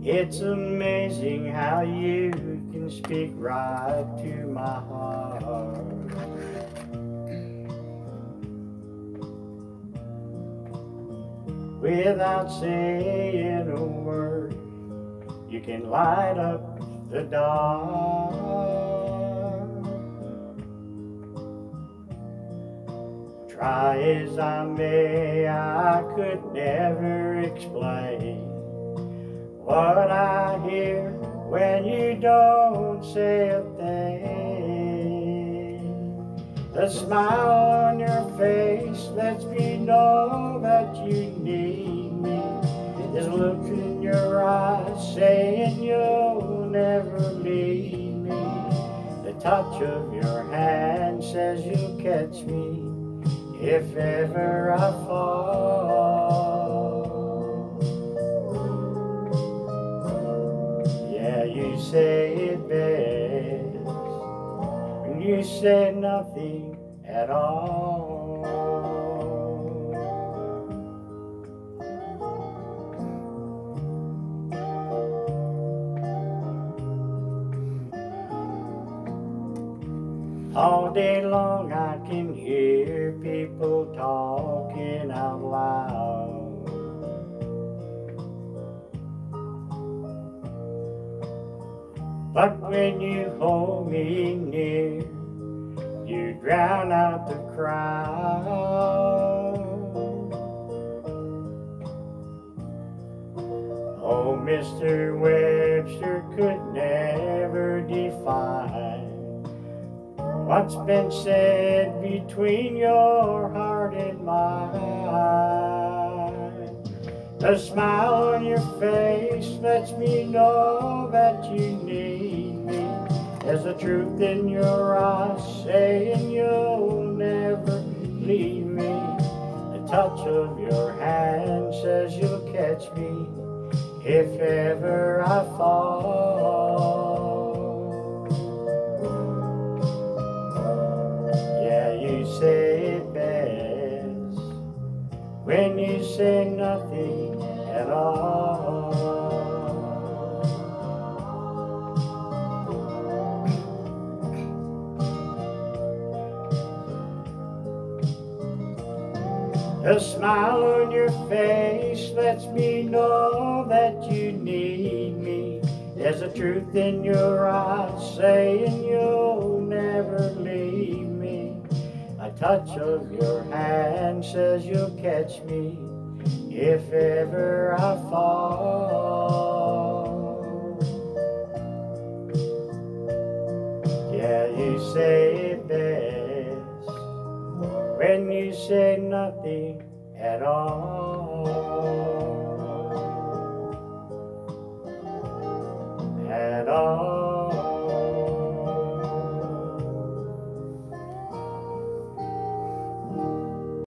It's amazing how you can speak right to my heart. Without saying a word, you can light up the dark. Try as I may, I could never explain what I hear when you don't say a thing. The smile on your face lets me know that you need me. There's a look in your eyes saying you'll never leave me. The touch of your hand says you'll catch me if ever I fall. Yeah, you say it best when you say nothing at all. All day long I can hear people talking out loud. But when you hold me near, you drown out the crowd. Oh, Mr. Webster could never define what's been said between your heart and mine. The smile on your face lets me know that you need me. There's a truth in your eyes saying you'll never leave me. The touch of your hand says you'll catch me if ever I fall. Yeah, you say it best when you say nothing at all. The smile on your face lets me know that you need me. There's a truth in your eyes saying you'll never leave me. A touch of your hand says you'll catch me if ever I fall. Yeah, you say it best when you say nothing at all. At all.